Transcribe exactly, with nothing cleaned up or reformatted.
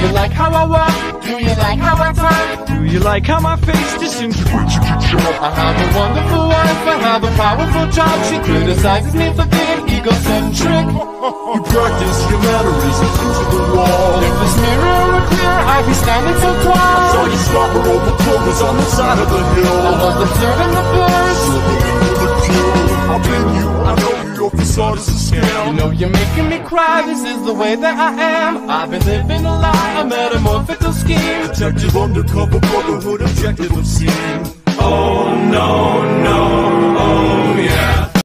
you like how I walk? Do you like how I talk? Do you like how my face disintegrates? I have a wonderful wife, I have a powerful job. She criticizes me for being egocentric. You practice your mannerisms into the wall. If this mirror were clear, I'd be standing so tall. Saw you slobber over clovers on the side of the hill. I was the third in the birds. I've been you, I know you, your facade is a scam. You know you're making me cry, this is the way that I am. I've been living a lie, a metamorphical scheme. Detective undercover brotherhood objective obscene. Oh no, no, oh yeah.